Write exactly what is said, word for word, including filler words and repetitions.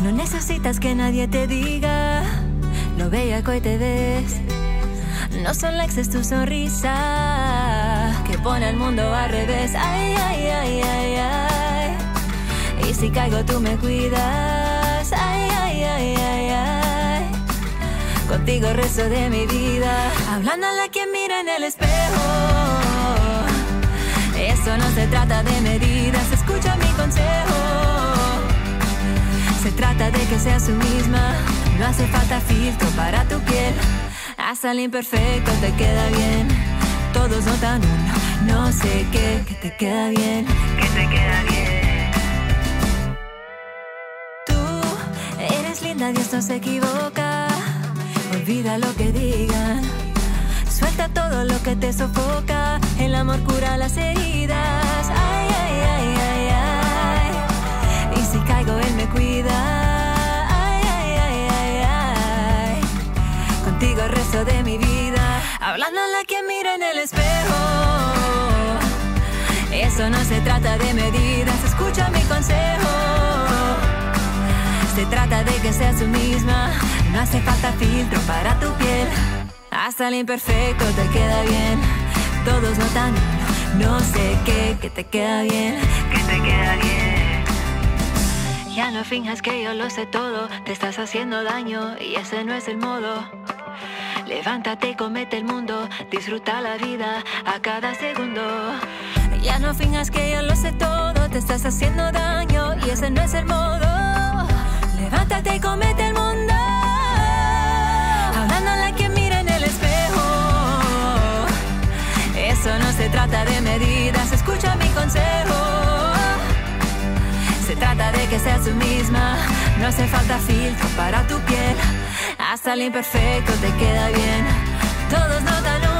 No necesitas que nadie te diga lo bella que hoy te ves. No son likes, es tu sonrisa que pone el mundo al revés. Ay, ay, ay, ay, ay. Y si caigo tú me cuidas. Ay, ay, ay, ay, ay. Contigo el resto de mi vida. Hablándole a quien mira en el espejo. Eso no se trata de medidas. Escucha mi consejo. Se trata de que seas tú misma. No hace falta filtro para tu piel. Hasta el imperfecto te queda bien. Todos notan un no sé qué que te queda bien, que te queda bien. Tú eres linda, Dios no se equivoca. Olvida lo que digan. Suelta todo lo que te sofoca. El amor cura las heridas. Ay, ay, ay, ay, ay. Y si caigo él me cuida. Contigo el resto de mi vida. Hablándole a quien mira en el espejo. Eso no se trata de medidas. Escucha mi consejo. Se trata de que seas tú misma. No hace falta filtro para tu piel. Hasta el imperfecto te queda bien. Todos notan no sé qué que te queda bien, que te queda bien. Ya no finjas que yo lo sé todo. Te estás haciendo daño y ese no es el modo. Levántate y comete el mundo. Disfruta la vida a cada segundo. Ya no finjas que yo lo sé todo. Te estás haciendo daño y ese no es el modo. Levántate y comete el mundo. Hablándole a quien mira en el espejo. Eso no se trata de medidas. Escucha mi consejo. Se trata de que seas tú misma. No hace falta filtro para tu piel. Hasta el imperfecto te queda bien. Todos notan